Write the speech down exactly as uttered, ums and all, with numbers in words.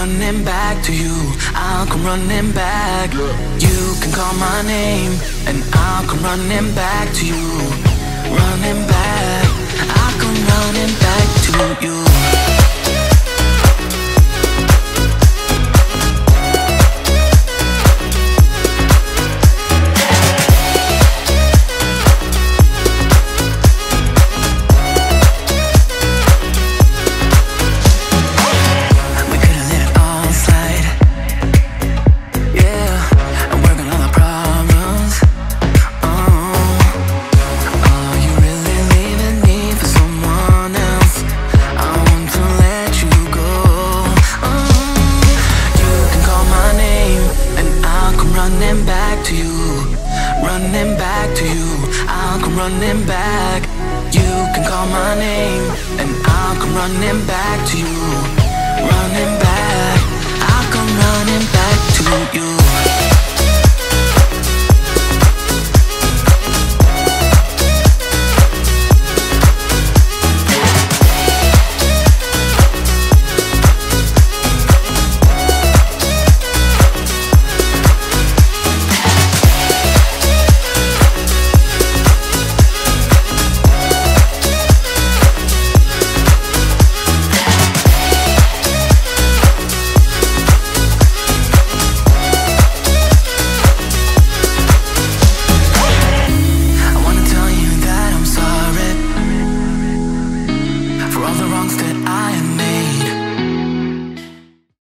running back to you. I'll come running back. You can call my name and I'll come running back to you. Running back, I'll come running back to you. Running back to you, running back to you. I'll come running back. You can call my name and I'll come running back to you. Running back, I'll come running back to you.